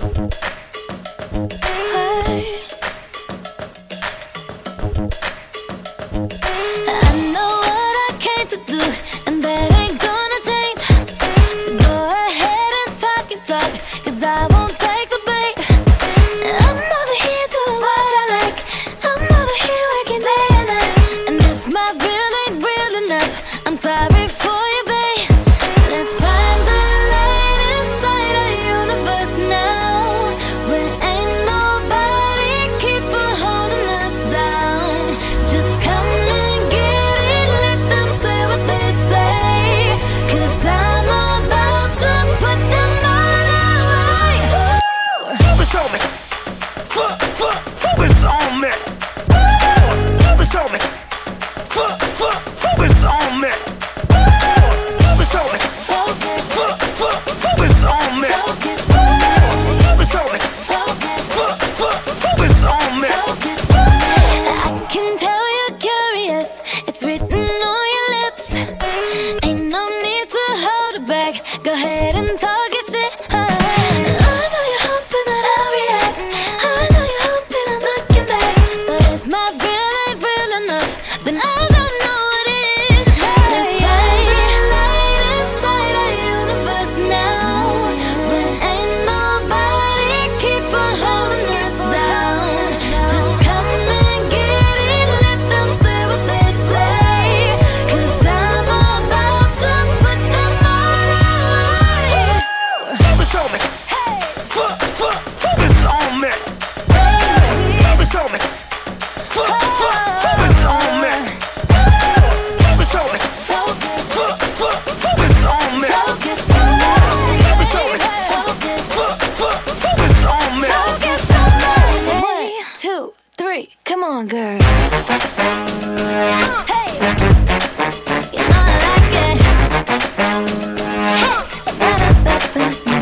Focus on me. Focus on me. Focus on me. Focus on me. Focus on me. Focus on me. Focus on me. I can tell you're curious. It's written on your lips. Ain't no need to hold it back. Go ahead and talk your shit. Then I don't know what it is. Let's find the light inside our universe now. When ain't nobody keep on holding us down. Just come and get it, let them say what they say. 'Cause I'm about to put them all away. Focus on me. Focus on me. Focus on me. Focus on me. Focus on me. Focus on me. Focus on me. Focus on me. 1, 2, 3, come on, girls. Hey, you know I like it. Hey,